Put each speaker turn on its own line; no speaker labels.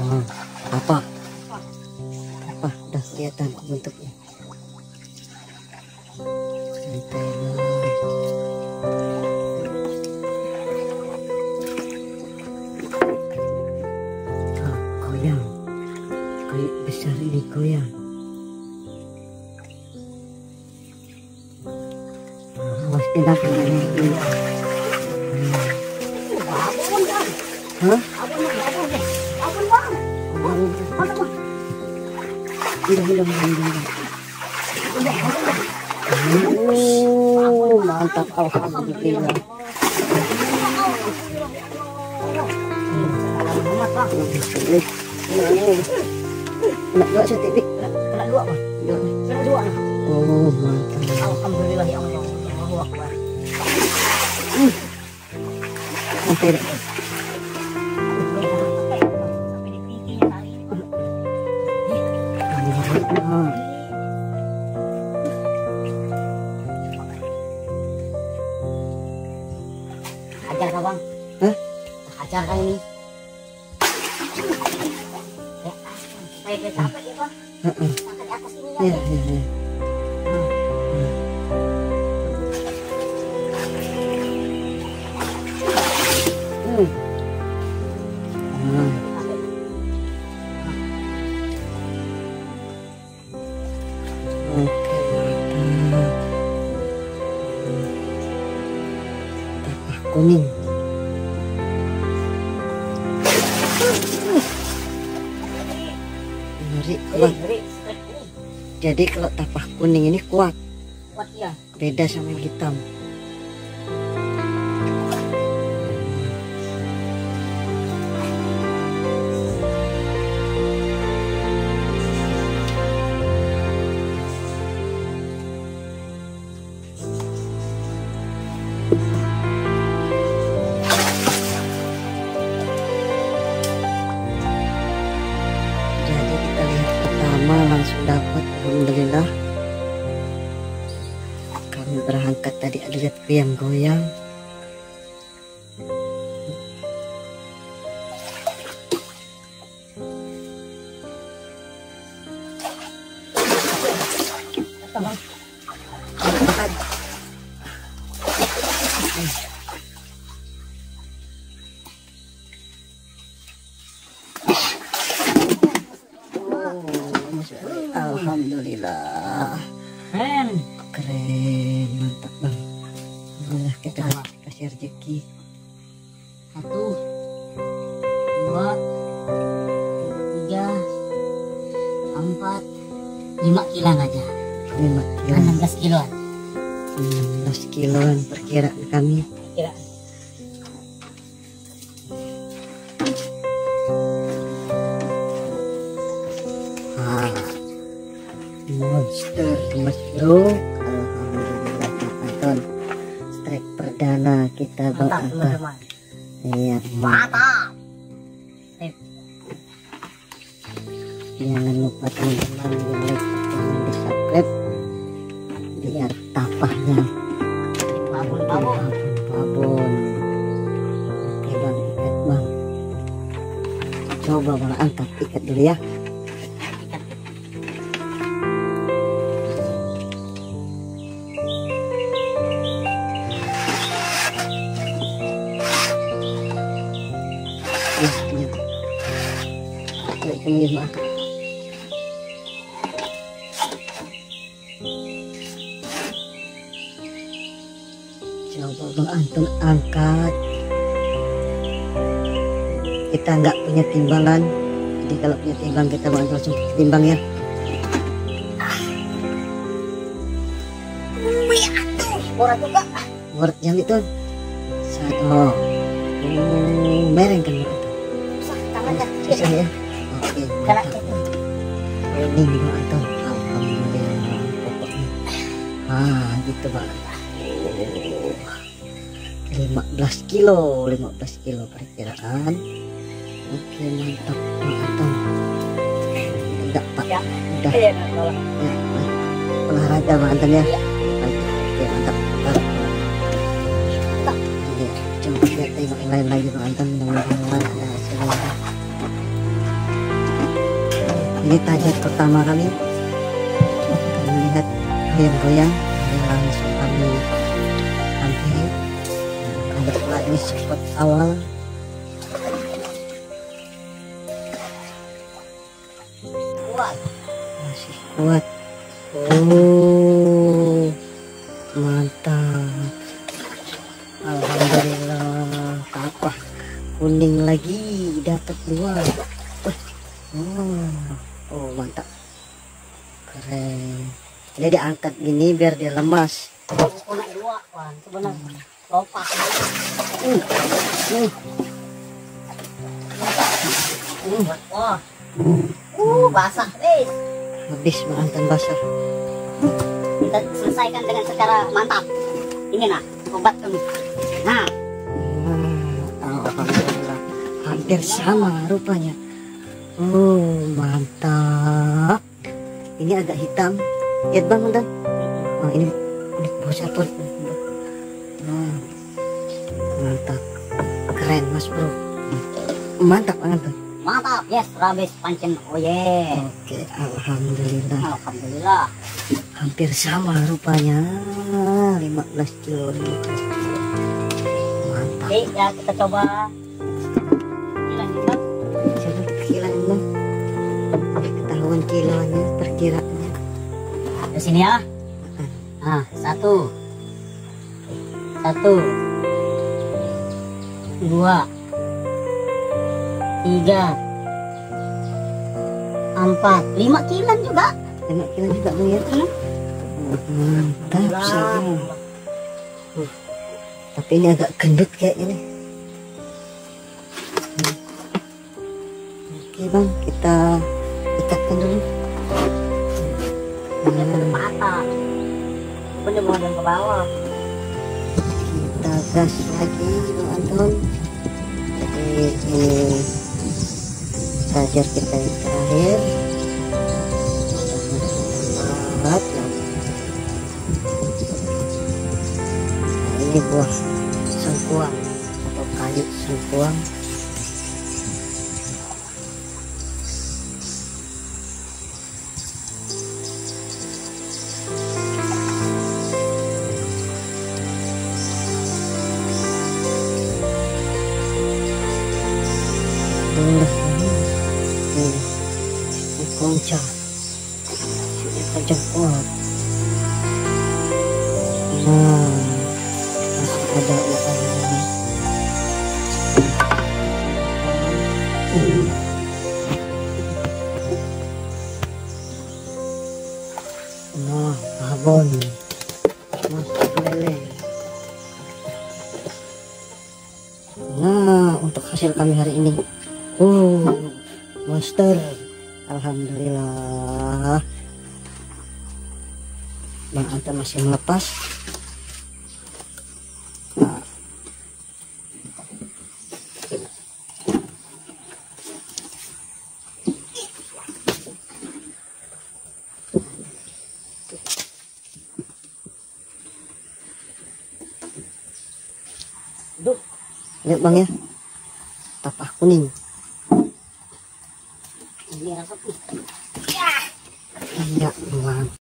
Apa udah kelihatan bentuknya. Santai lah. Goyang kayak besar ini, goyang. Awas pindah ke ini. Hah? Mantap, alhamdulillah. Kena dua setik, kena dua apa? Kena dua. Oh mantap. Alhamdulillah ya Allah. Allahu Akbar. Sampai ajar kah bang? Hah? Ajar kah ini? Supaya capek ya bang? Sampai di atas ini ya. Kuning. Ngeri kuat. Jadi kalau tapak kuning ini kuat. Kuat ya. Beda sama yang hitam. Langsung dapat, alhamdulillah. Kami berangkat tadi ada lihat yang goyang. Alhamdulillah. Keren, mantap bang. Alhamdulillah kita kasih rezeki. 1, 2, 3, 4, 5 kiloan aja. 5 kiloan. 16 kiloan. 16 kiloan perkiraan kami. Perkiraan. Monster mushroom, alhamdulillah teman-teman. Strike perdana kita bawa. Iya, mantap. Jangan lupa teman-teman di like, jangan di subscribe biar tapahnya babon. Oke bang, ikat bang. Coba bang angkat, ikat dulu ya. Coba bang Anton angkat. Kita nggak punya timbangan, jadi kalau punya timbang kita bang Anton langsung timbang ya. Borat juga. Borat yang itu. Satu. Mereng kan bang Anton. Tangannya. Susah ya. Oke. Ini bang Anton. Alhamdulillah pokoknya. Gitu bang. 15 kilo perkiraan. Oke mantap bang Anton. Enggak pak ya, udah ya, olahraga bang Anton ya. Oke mantap. Coba lihat tengok yang lain lagi bang Anton, mudah-mudahan ada hasilnya. Ini tajam pertama kali kami lihat goyang-goyang, langsung kami ambil. Anggaplah ini spot awal. Kuat, masih kuat. Oh, mantap. Alhamdulillah. Apa kuning lagi, dapat 2. Oh, mantap, keren. Ini diangkat gini biar dia lemas. Kena 2 kan sebenarnya lopak. Wah, basah guys. Habis makan basah. Kita selesaikan dengan secara mantap. Ini nah obat kami. Nah, alhamdulillah hampir sama rupanya. Oh, mantap. Ini agak hitam. Lihat bang, udah. Oh, ini bosnya pun. Mantap, keren mas bro. Mantap banget tuh. Mantap, yes, rabis pancen. Oh yeah. Oke, alhamdulillah. Alhamdulillah. Hampir sama rupanya. 15 kilo. Mantap. Oke, ya kita coba. Ketahuan kilonya, perkiraannya. Di sini ya. Nah, 1 2 3 4 5 kilan juga. 5 kilan juga bang ya. Mantap sih. Tapi ini agak gendut kayak ini. Oke bang, kita ikatkan dulu. Patah. Bener mau ke bawah. Kita gas lagi bang Anton. Jadi ini sajar kita yang terakhir. Nah, ini buah sengkuang atau kayu sengkuang. Konca kuat. Nah, masih ada ubannya. Nah, babon masuk lele. Nah, untuk hasil kami hari ini, monster. Alhamdulillah. Bang Anta masih melepas. Nah. Lihat bang ya, tapak kuning. Ini rasa ya,